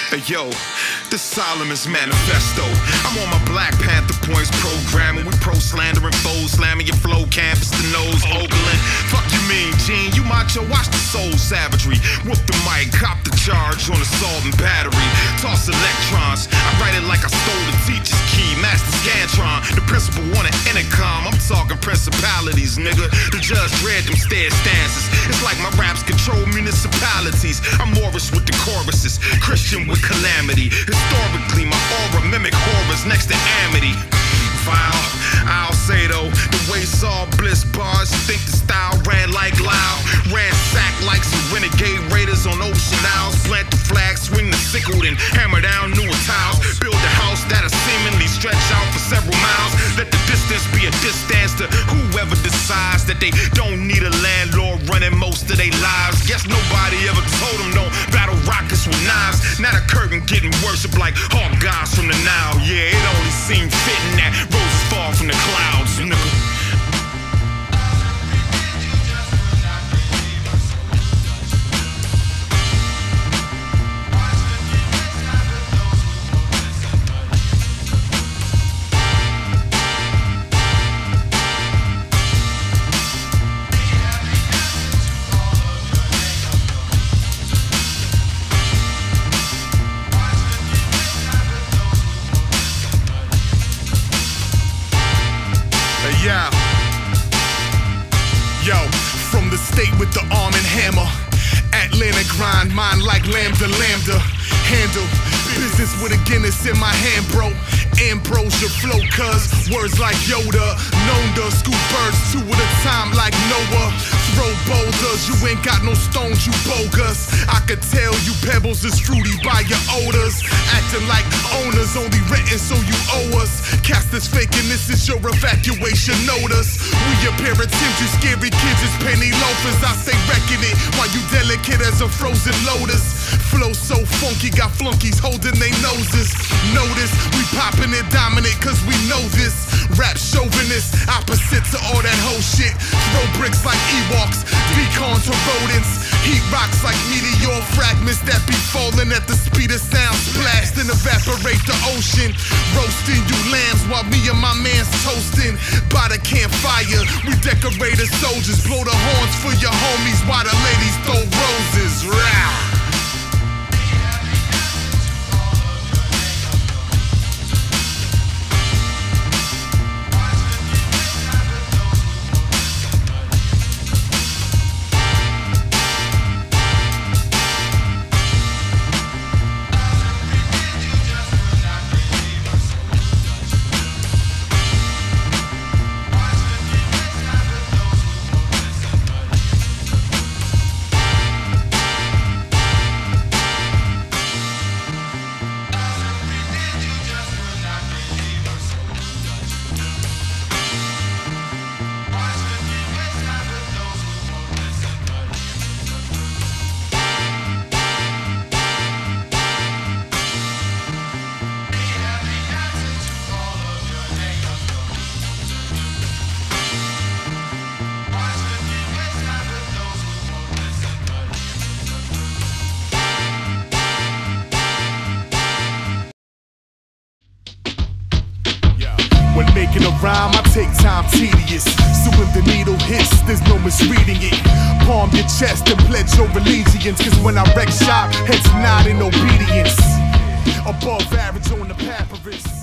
Hey yo, this Solomon's manifesto. I'm on my Black Panther points programming. We pro-slandering foes, slamming your flow, campus to nose, Oakland. Fuck you mean, Gene? You macho, watch the soul savagery. Whoop the mic, cop the charge on assault and battery. Toss electrons, I write it like I stole the teacher's key. Master Scantron, the principal on an intercom. I'm talking principalities, nigga. The judge read them stair stances. It's like my raps control municipalities. I'm Morris with the choruses, Christian with calamity. Historically, my aura mimic horrors next to Amity. Foul, I'll say though, the way Saul Bliss bars, think the style ran like loud. Ransacked like some renegade raiders on ocean isles. Plant the flag, swing the sickle, then hammer down newer tiles. Build a house that'll seemingly stretch out for several miles. Let the distance be a distance to whoever decides that they don't need a landlord running most of their lives. Guess nobody ever told them don't battle rockets with knives. Now the curtain getting worshipped like hawk gods from the Nile. Yeah, it only seemed fitting that roses fall from the clouds, nigga. Yo, from the state with the arm and hammer, Atlanta grind, mine like lambda. Handle business with a Guinness in my hand, bro. Ambrosia flow, cuz words like Yoda. Known to scoop birds two at a time like Noah. Throw boulders, you ain't got no stones, you bogus. I could tell you pebbles is fruity by your odors. Acting like owners, only written so you owe us. Cast this fake and this is your evacuation notice. We a pair of Tims, you scary kids is penny loafers. I say reckon it while you delicate as a frozen lotus. Flow so funky, got flunkies holding their noses. Notice we popping it dominant cause we know this. Rap chauvinist, opposite to all that whole shit. Throw bricks like Ewoks, beacons to rodents. Heat rocks like meteor fragments that be falling at the speed of sound. Splash and evaporate the ocean. Roasting you lambs while me and my man's toasting. By the campfire, we decorated soldiers. Blow the horns for your homies while the ladies throw roses. Rah! When making a rhyme, I take time tedious. So when the needle hits, there's no misreading it. Palm your chest and pledge your allegiance. Cause when I wreck shop, heads nod in obedience. Above average on the papyrus.